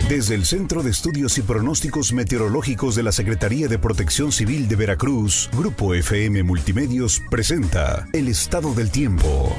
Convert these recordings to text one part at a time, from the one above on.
Desde el Centro de Estudios y Pronósticos Meteorológicos de la Secretaría de Protección Civil de Veracruz, Grupo FM Multimedios presenta el estado del tiempo.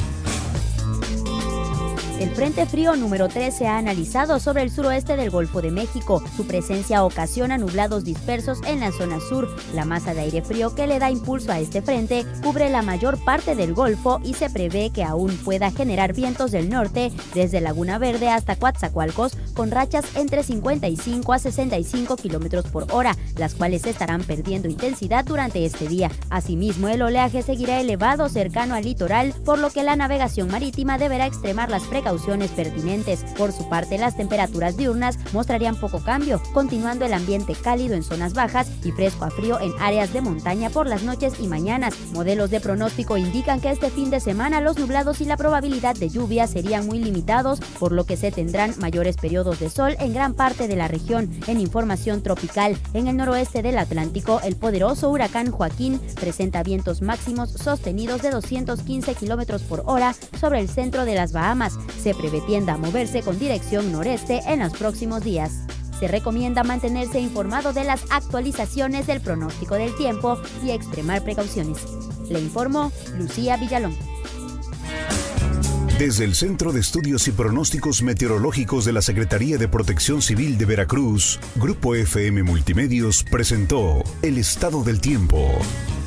El Frente Frío número 3 se ha analizado sobre el suroeste del Golfo de México. Su presencia ocasiona nublados dispersos en la zona sur. La masa de aire frío que le da impulso a este frente cubre la mayor parte del Golfo y se prevé que aún pueda generar vientos del norte desde Laguna Verde hasta Coatzacoalcos con rachas entre 55 a 65 kilómetros por hora, las cuales estarán perdiendo intensidad durante este día. Asimismo, el oleaje seguirá elevado cercano al litoral, por lo que la navegación marítima deberá extremar las precauciones pertinentes. Por su parte, las temperaturas diurnas mostrarían poco cambio, continuando el ambiente cálido en zonas bajas y fresco a frío en áreas de montaña por las noches y mañanas. Modelos de pronóstico indican que este fin de semana los nublados y la probabilidad de lluvia serían muy limitados, por lo que se tendrán mayores periodos de sol en gran parte de la región. En información tropical, en el noroeste del Atlántico, el poderoso huracán Joaquín presenta vientos máximos sostenidos de 215 kilómetros por hora sobre el centro de las Bahamas. Se prevé tienda a moverse con dirección noreste en los próximos días. Se recomienda mantenerse informado de las actualizaciones del pronóstico del tiempo y extremar precauciones. Le informó Lucía Villalón. Desde el Centro de Estudios y Pronósticos Meteorológicos de la Secretaría de Protección Civil de Veracruz, Grupo FM Multimedios presentó el estado del tiempo.